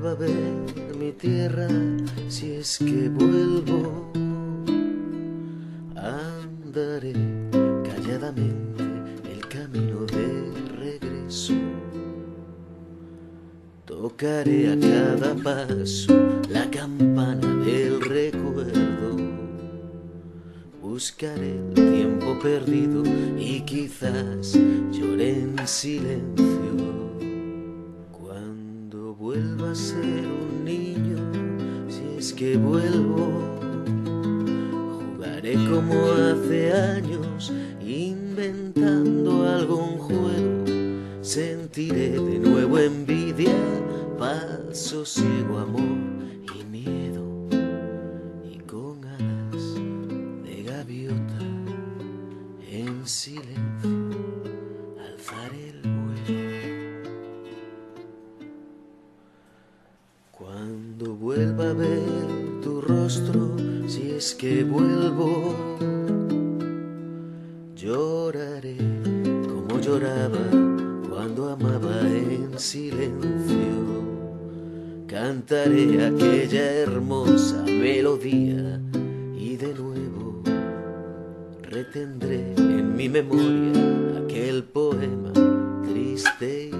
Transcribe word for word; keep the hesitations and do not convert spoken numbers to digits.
vuelva a ver mi tierra, si es que vuelvo, andaré calladamente el camino de regreso. Tocaré a cada paso la campana del recuerdo. Buscaré el tiempo perdido y quizás lloré en silencio. Cuando vuelva a ser un niño, si es que vuelvo, jugaré como hace años, inventando algún juego. Sentiré de nuevo envidia, pasosiego, amor y miedo, y con alas de gaviota en silencio alzaré el vuelo. Cuando vuelva a ver tu rostro, si es que vuelvo, lloraré como lloraba cuando amaba en silencio. Cantaré aquella hermosa melodía y de nuevo retendré en mi memoria aquel poema triste